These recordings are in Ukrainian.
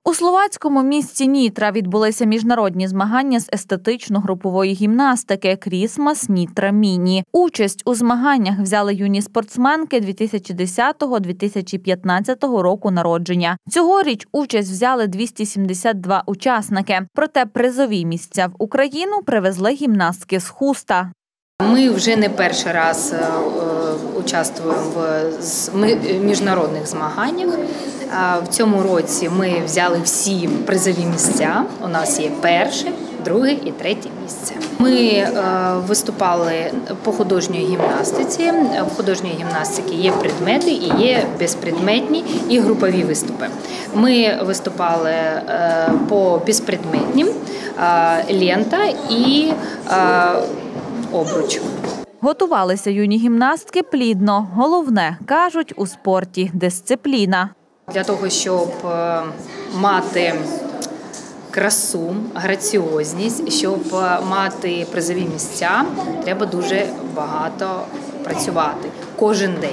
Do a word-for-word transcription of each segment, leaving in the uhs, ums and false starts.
У словацькому місті Нітра відбулися міжнародні змагання з естетично-групової гімнастики «Крісмас Нітра Міні». Участь у змаганнях взяли юні спортсменки дві тисячі десятого - дві тисячі п'ятнадцятого року народження. Цьогоріч участь взяли двісті сімдесят два учасники. Проте призові місця в Україну привезли гімнастки з Хуста. Ми вже не перший раз участвуємо в міжнародних змаганнях. В цьому році ми взяли всі призові місця. У нас є перше, друге і третє місце. Ми виступали по художньої гімнастиці. В художньої гімнастиці є предмети і є безпредметні і групові виступи. Ми виступали по безпредметнім, лента і обруч. Готувалися юні гімнастки плідно. Головне, кажуть, у спорті – дисципліна. Для того, щоб мати красу, граціозність, щоб мати призові місця, треба дуже багато працювати кожен день.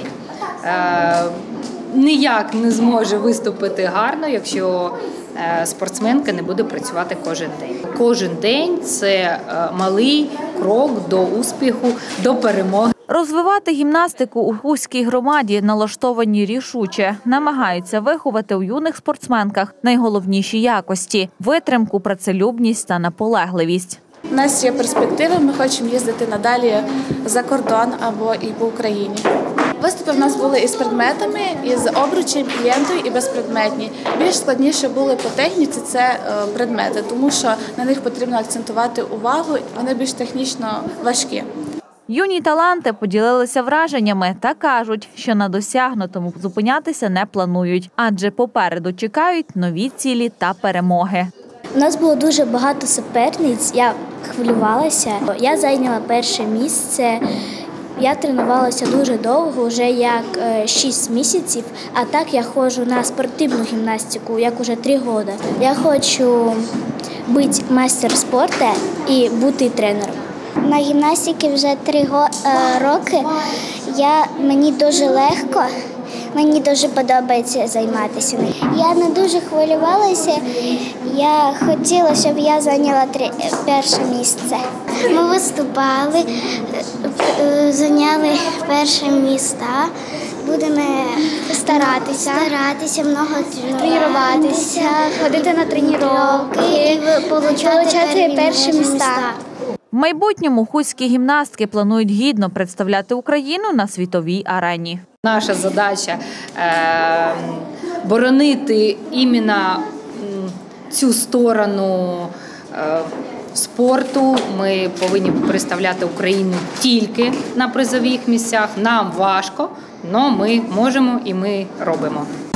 Ніяк не зможе виступити гарно, якщо спортсменка не буде працювати кожен день. Кожен день – це малий крок до успіху, до перемоги. Розвивати гімнастику у Хуській громаді налаштовані рішуче. Намагаються виховати у юних спортсменках найголовніші якості – витримку, працелюбність та наполегливість. У нас є перспективи, ми хочемо їздити надалі за кордон або і по Україні. Виступи в нас були із предметами, із обручем, і лентою, і безпредметні. Більш складніше були по техніці – це предмети, тому що на них потрібно акцентувати увагу, вони більш технічно важкі. Юні таланти поділилися враженнями та кажуть, що на досягнутому зупинятися не планують, адже попереду чекають нові цілі та перемоги. У нас було дуже багато суперниць, я хвилювалася. Я зайняла перше місце. Я тренувалася дуже довго, вже як шість місяців, а так я ходжу на спортивну гімнастику, як уже три роки. Я хочу бути майстером спорту і бути тренером. На гімнастиці вже три роки, я, мені дуже легко, мені дуже подобається займатися. Я не дуже хвилювалася, я хотіла, щоб я зайняла три, перше місце. Ми виступали, зайняли перше місце, будемо старатися, старатися, много тренуватися, ходити на тренування і отримати перші місця. В майбутньому хуські гімнастки планують гідно представляти Україну на світовій арені. Наша задача е, – боронити іменно цю сторону е, спорту. Ми повинні представляти Україну тільки на призових місцях. Нам важко, але ми можемо і ми робимо.